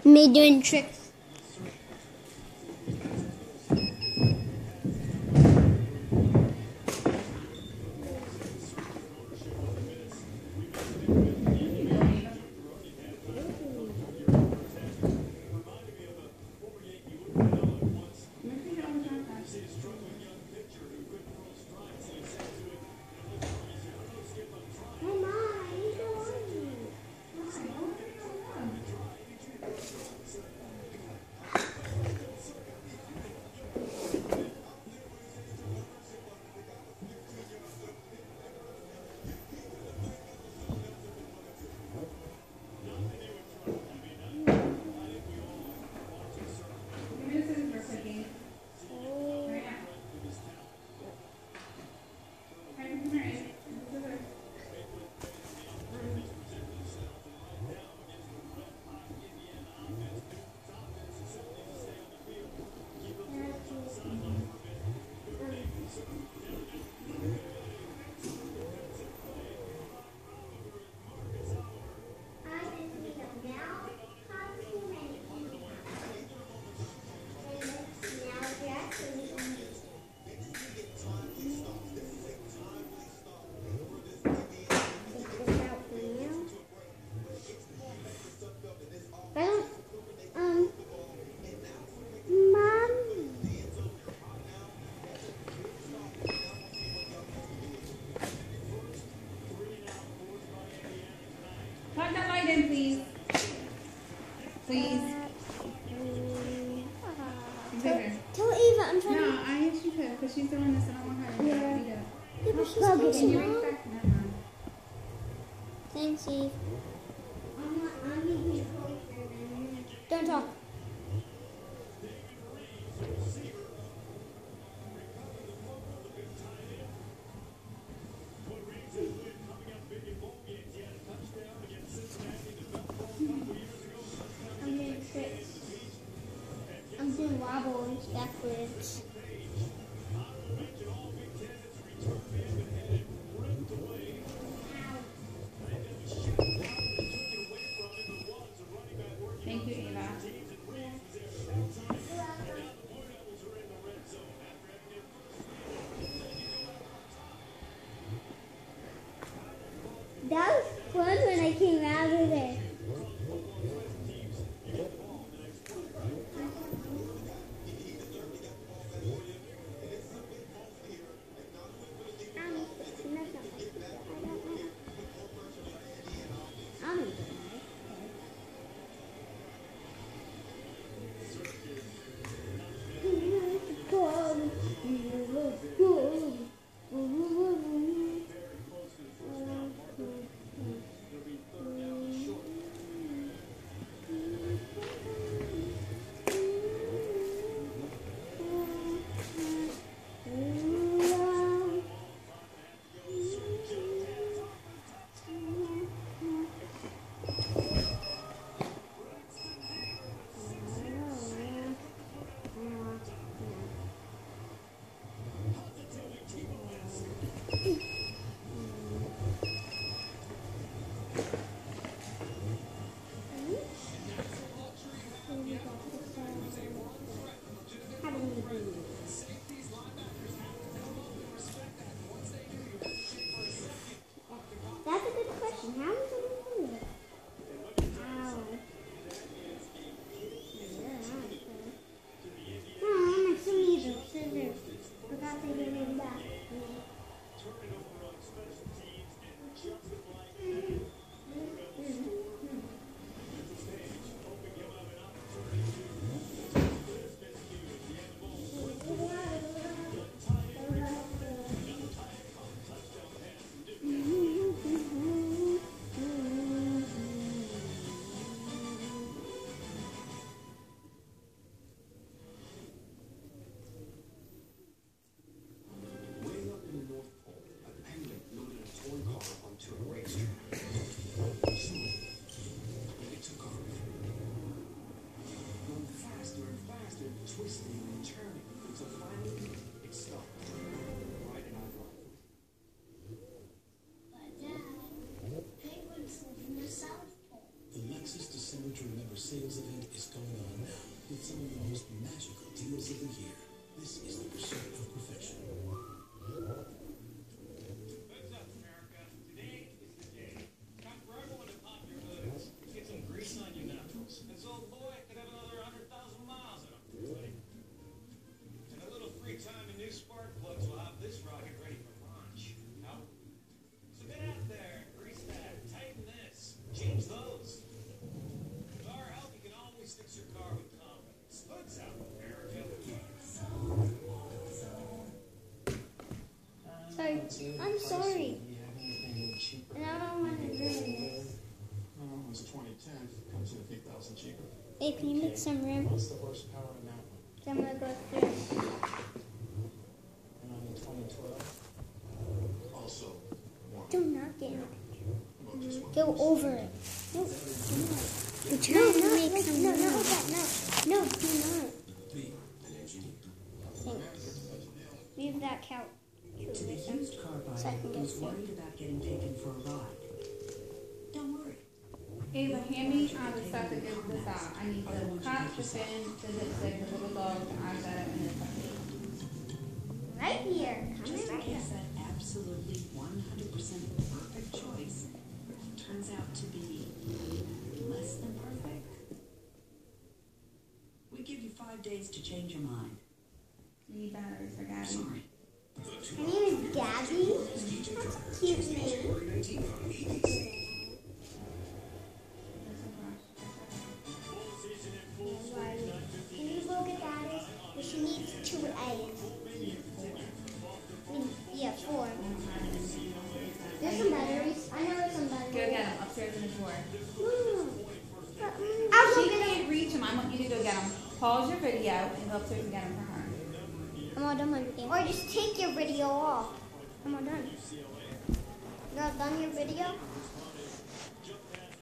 Me doing tricks. Plug that light in, please. Please. Tell Eva I'm trying No, I guess you could, because she's the one that's, I don't want her to beat up. Yeah, but she's Can you pushing. reach back? Never mind. Thanks, Eve. Don't talk. I'm doing tricks. I'm doing wobbles backwards. Thank you, Eva. That was fun when I came out of there. to Remember sales event is going on now with some of the most magical deals of the year. This is the pursuit of perfection. Heads up, America. Today is the day. Time for everyone to pop your hoods. Get some grease on your knuckles. This old boy could have another 100,000 miles in him, buddy. And a little free time and new spark plugs will have this rocket ready for launch. No? So get out there, grease that, tighten this, change those. With our help, you can always fix your car with confidence. Hoods up, America. Sorry. I'm sorry. Do you have anything cheaper? And I don't want to ruin this. Well, it was 2010. Comes in a few thousand cheaper. Hey, can you make some room? What's the horsepower in that one? So I'm going to go through. And on the 2012? Also, one. Do not get in the picture. Well, just one. Go over it. No, do not. We're trying to make some room. No, do not. Be an engineer. Thanks. Leave that couch. To the used car So I buyer can get who's some. worried about getting taken for a ride. Don't worry. Ava, hand me the stuff that goes with the sock. I need the cup, the fin, the dipstick, the little dog, the eyeshadow, and the puppy. Right here. Just in Come case that absolutely 100% perfect choice turns out to be less than perfect, we give you 5 days to change your mind. You need batteries for Gabby. Sorry. My name is Gabby. Cute name. Can you look at that? But she needs 2 eggs. Yeah, 4. There's some batteries. I know there's some Go batteries. get them upstairs in the drawer. I'll go She get them. can't reach them. I want you to go get them. Pause your video and go upstairs and get them for her. I'm all done my video. Or just take your video off. I'm all done. You all done your video?